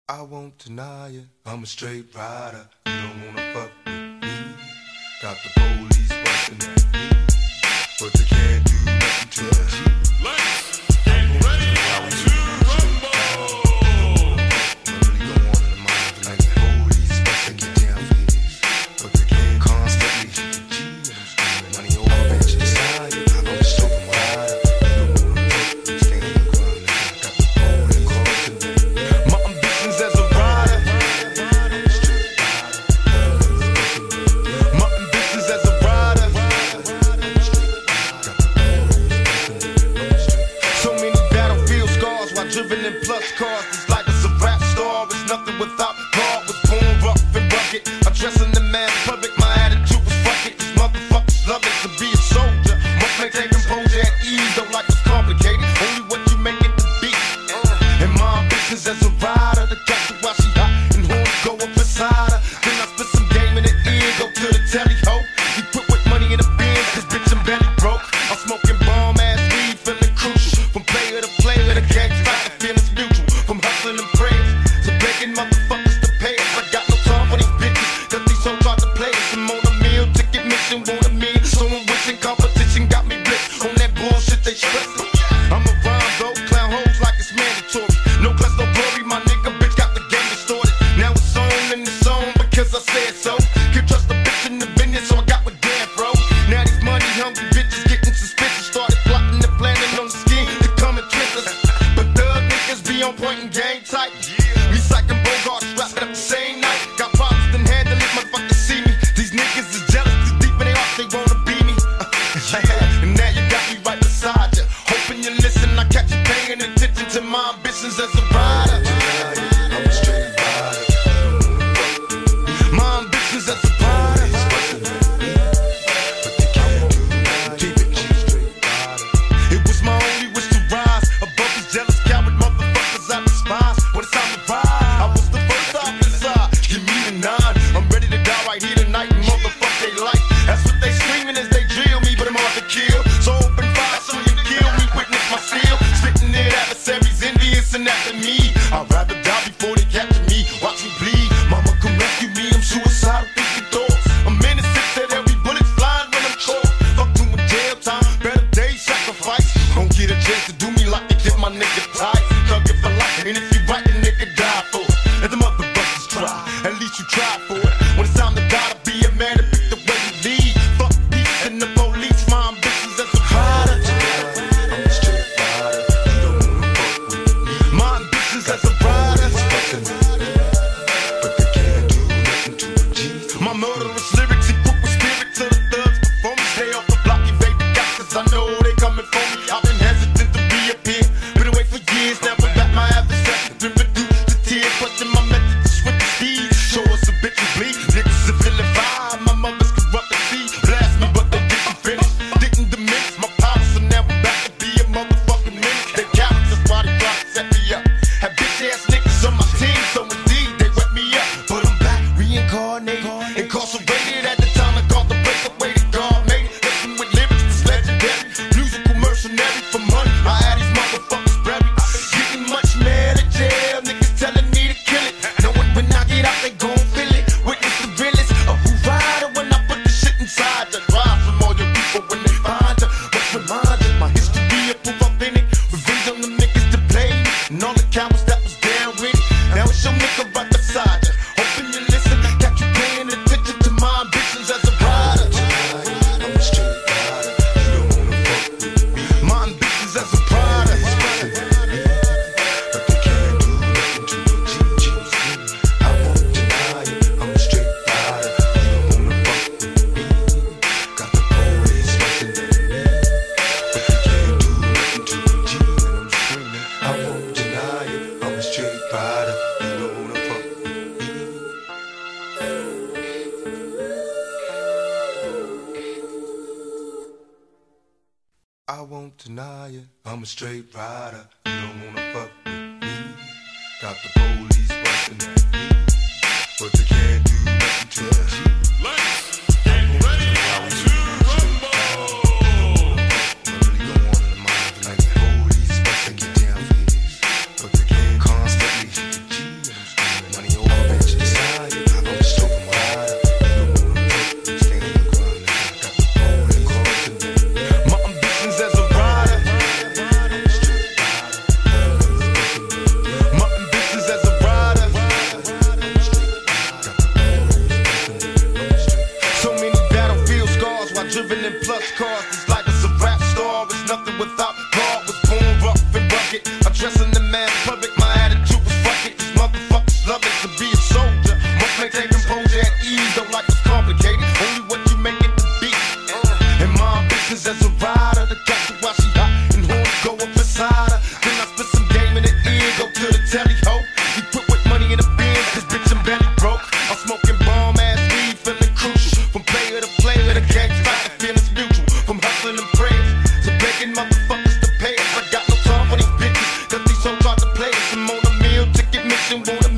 I won't deny it, I'm a straight rider. You don't wanna fuck with me. Got the police bustin' at me, but they can't do nothing to the G. Let's get ready to rumble. Really go on in the mind like the police bustin' get down for this, but they can't constantly hit the G. And I'm screaming money over bench inside. I'm a straight rider. You don't wanna fuck with me, stand your ground. Got the police calling me. My ambitions as a rider. My ambitions as a rider. So many battlefield scars while driven in plus cars. This life is a rap star. It's nothing without God. Was born rough and rugged. Addressing the mass public. My attitude was fuck it. These motherfuckers love it to be a soldier. Must maintain composure at ease. Though life is complicated. Only what you make it to be. And my ambitions as a rider. To catch her while she hot and horns go up inside her. Then I spit some game in the ear. Go to the telly ho. We put with money in the bins. Cause bitch I'm belly broke. I'm smoking bomb ass weed. Feeling crucial. From player to player. The game's fight. The feeling's mutual. From hustling and prayers to begging motherfuckers to pay us. I got no time for these bitches. Cause these so hard to play us. I'm on a meal. Ticket mission. Want a meal. So I'm wishing competition got me blitzed. On that bullshit they stressing. I'm a rhyme though. Clown hoes like it's mandatory. No class, no glory. My nigga bitch got the game distorted. Now it's on and it's on because I said so. Can't trust a bitch in the business, so I got with damn bro. Now these money hungry bitches getting suspicious. Started plotting and planning on the scheme to come and twist us. But thug niggas be on point and game tight. Me Psych and Bogart strapped up the same night. Got problems then handle it, motherfuckers see me. These niggas is jealous, too deep in their heart, they wanna be me. And now you got me right beside you. Hoping you listen, I catch you paying attention to my ambitions as a rider. I'm a straight rider. My ambitions as a rider. But they can't do nothing. Keep it straight rider. It was my only wish to rise above these jealous coward motherfuckers I despise. When it's time to ride, I was the first off inside. Give me the 9. I'm ready to die right here tonight and motherfuck they life. That's what they screaming as they drill me, but I'm hard to kill. So open fire so you kill me, witness my steel. Spitting it adversaries, envious and after me. I'd rather die before they capture me. Watch me bleed, mama come rescue me. I'm suicidal, thinking thoughts. I'm innocent, said every bullet's flying when I'm caught. Fuck doing jail time, better days sacrifice. Don't get a chance to do me like they did my nigga tight. Thug it for life, and if you right, the nigga die for it. Let the motherfuckers try, at least you try for it. When it's time to die, to be a man to pick the way you lead. Fuck peace and the police, my ambitions as a rider. I'm a straight rider. You don't wanna fuck with me. My ambitions as a rider. But they can't do nothing to a G. My murderous lyrics equip with spirit to the thugs performance. Stay off the block, evade the cops, cause I know they coming for me. I've been hesitant to reappear. Been away for years, now we're back, my adversary. Been reduced to tears, question my method to switch the speed. Show us a bitch and bleed. Niggas are feeling vibe. My mother's corrupt and see. Blast me, but they didn't finish. Didn't diminish my power, so now I'm back to be a motherfucking menace. They cowards, that's why they try to set me up. Had bitch ass niggas on my team, so indeed they wet me up. But I'm back, reincarnated, incarcerated at the time I called the breakaway to God made it. Listen with lyrics that's legendary, musical mercenary for money. I had these motherfuckers buried, getting much mad at jail. Niggas telling me to kill it, knowing when I get out they gon' feel it. Witness the realest of who rider when I put the shit inside you. Drive from all your people when they find you. Must remind you, my history will prove authentic. Revenge on the niggas that played me, and all the cowards that was down with it. Now it's your nigga right beside you. Hoping you listen, got you paying attention to my ambitions as a rider. I'm a straight rider. You don't wanna fuck with me. My ambitions as a rider. But they can't do nothing to a G. I won't deny it. I'm a straight rider. You don't wanna fuck with me. Got the police bustin' at me, but they can't do nothing to a G. And I'm screaming. I won't deny it. I'm a straight rider. You don't wanna fuck with me. I won't deny it. I'm a straight rider. You don't wanna fuck with me. Got the police bustin' at me, but they can't do nothing to a G. Let's get ready to rumble. Really go on in the mind like the police bustin' get down for this, but they can't constantly hit the G. And I'm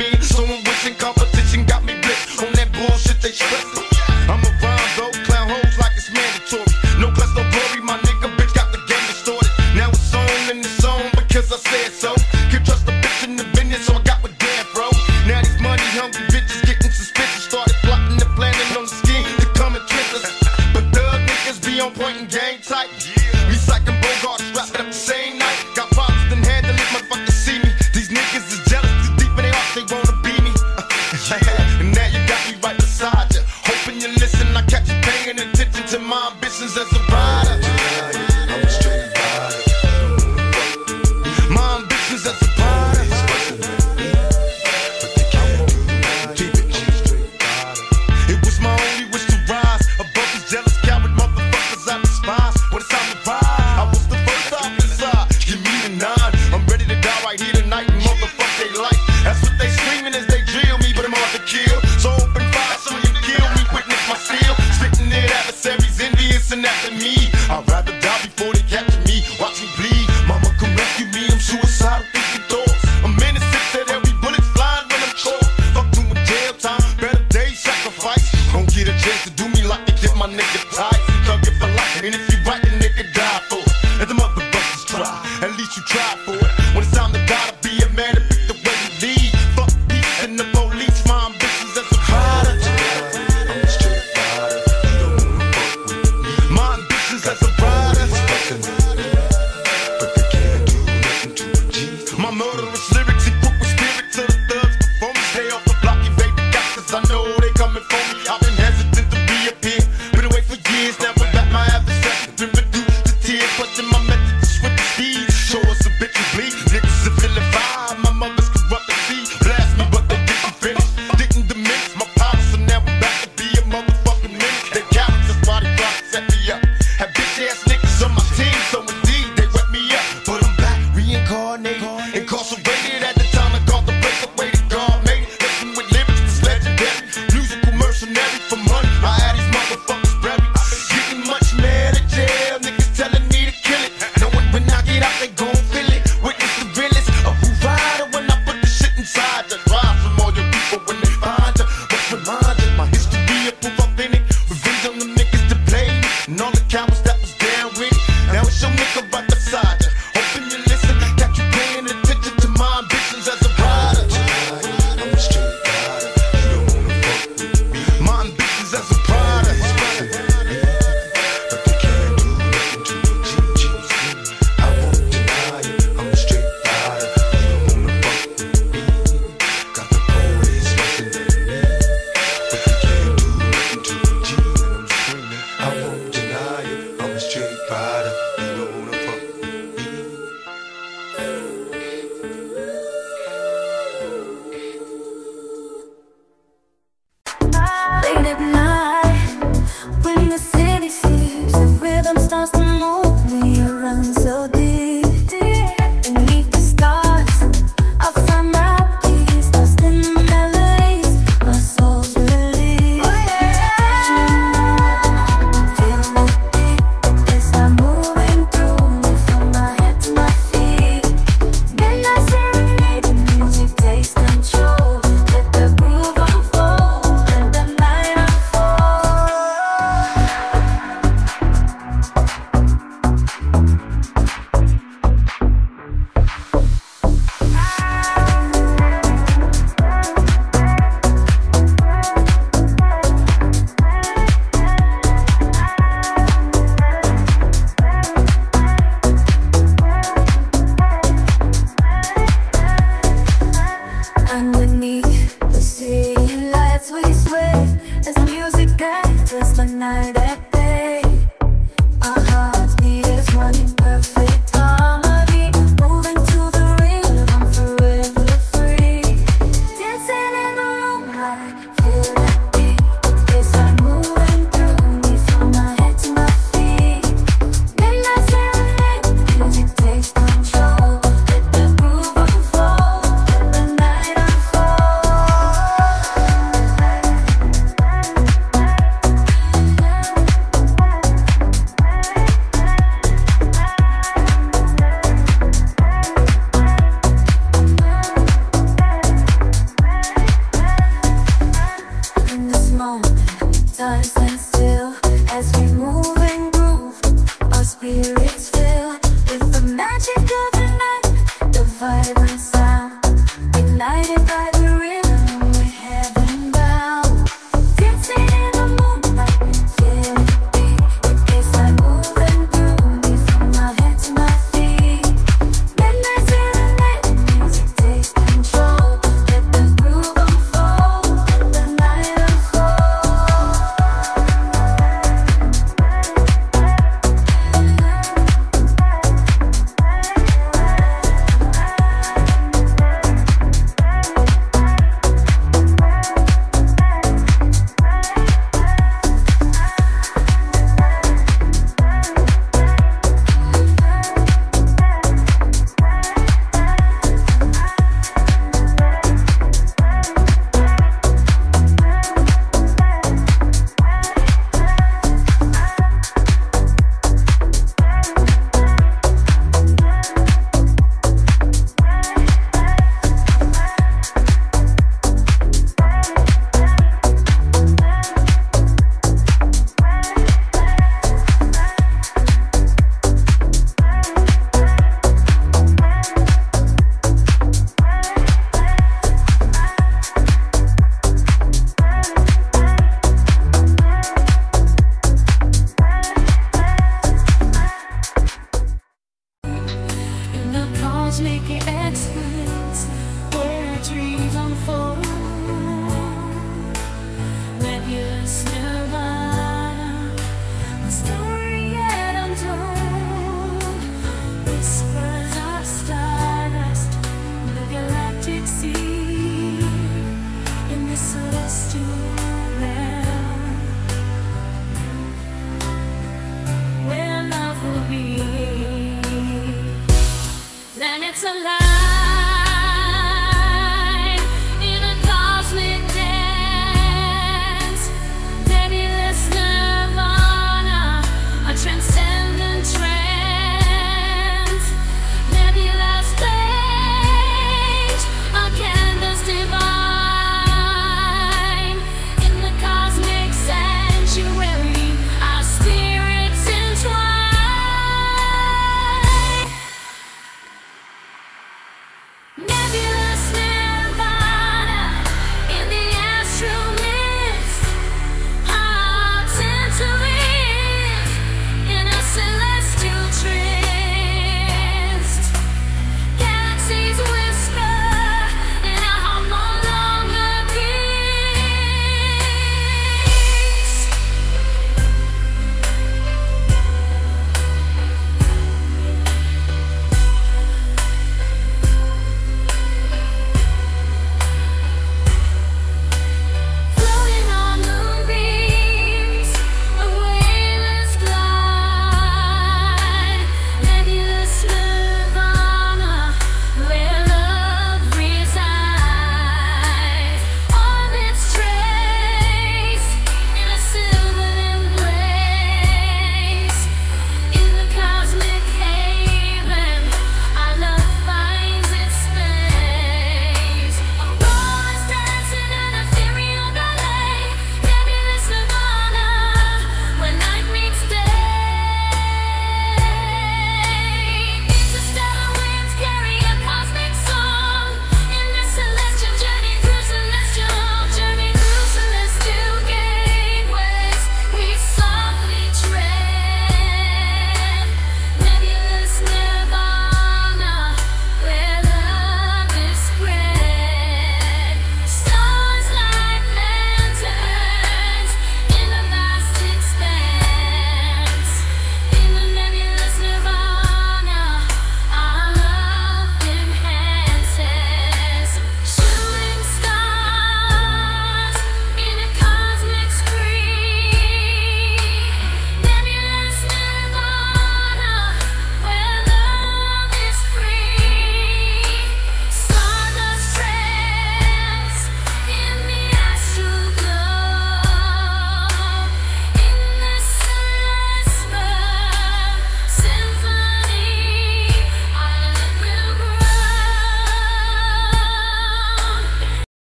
me. Someone wishing competition got me blitzed on that bullshit they stressing. I'm a rhyme though, clown hoes like it's mandatory. No class, no glory, my nigga bitch got the game distorted. Now it's on and it's on because I said so. Can't trust a bitch in the business, so I got with Dan, bro. Now these money hungry bitches getting suspicious. Started plotting and planning on the scheme to come and twist us. But thug niggas be on point and game tight. Me Psych and Bogart strapped up the same night. Got problems then handle it, motherfuckers see me. These niggas is jealous, too deep in their hearts, they wanna be me. And now you got me right beside you. Hoping you listen, I catch you paying attention to my ambitions as a rider. I'm a straight rider. My ambitions as a rider. It was my only wish to rise above these jealous coward motherfuckers I despise. When it's time to ride, I was the first off inside. Give me the 9. I'm ready to die right here tonight and motherfuck they life. That's what they screaming as they drill me, but I'm hard to kill. So open fire, so you kill me, witness my steel. Spitting it adversaries, envious and after me. I'd rather die before they capture me. Watch me bleed, mama come rescue me. I'm suicidal, thinking thoughts. I'm innocent, said every bullet's flying when I'm caught. Fuck doing jail time, better days sacrifice. Don't get a chance to do me like they did my nigga tight. Thug it for life, and if you right, the nigga die for it. Let the motherfuckers try, at least you try for it. When it's time to die, to be a man to pick the way you lead. Fuck peace and the police, my ambitions as a rider. I'm a straight rider, you don't wanna fuck with me. My ambitions as a rider, but they can't do nothing to a G. My murderous lyrics equip with spirit to the thugs before me. Stay off the block, you baby got, cause I know they coming for me. I've been hesitant to reappear, been away for years, now we're back, my adversaries been reduced to tears. Questing my methods with the speed, show us a bitch and bleed. Niggas are feeling fine, my mother's corrupt and see. Blast me, but they didn't finish, didn't diminish my power, so now I'm back to be a motherfucking menace. They cowards, that's why they try to set me up. Had bitch ass niggas on my team, so indeed they wet me up. But I'm back, reincarnated, incarcerated at the time I called the place the way that God made it. Listen with lyrics that's legendary, musical mercenary for money. I had these motherfuckers buried, getting much mad at jail. Niggas telling me to kill it, knowing when I get out they gon' feel it. Witness the realest of who rider when I put the shit inside you. Drive from all your people when they find you. But remind you, my history of proof authentic. Revenge on the niggas to play me, and all the cowards that was down with it. Now it's your nigga right beside you. Hoping you listen, got you paying attention to my ambitions as a rider. I'm a straight rider, you don't wanna fuck with me. My ambitions as a rider, but they can't do nothing to a G. I won't deny it, I'm a straight rider, you don't wanna fuck with me. Got the police rushing at me, but they can't do nothing to a G. And I'm screaming, I won't deny it, I'm a straight rider, you don't wanna fuck with me. Late at night, when the city sleeps, the rhythm starts to move me around so deep. Beneath the stars, I find my peace, lost in the melodies, my soul's released. Feel the beat, it's not moving through me from my head to my feet. Midnight serenade, the music takes control. Let the groove unfold, let the night unfold. Underneath the city lights we sway as the music enters the night at bay. Our hearts beat as one in perfect harmony, moving to the rhythm, forever free. Dancing in the moonlight, feel that beat. It's like moving through me from my head to my feet. Midnight serenade, music takes control. Let the groove unfold, let the night unfold. by the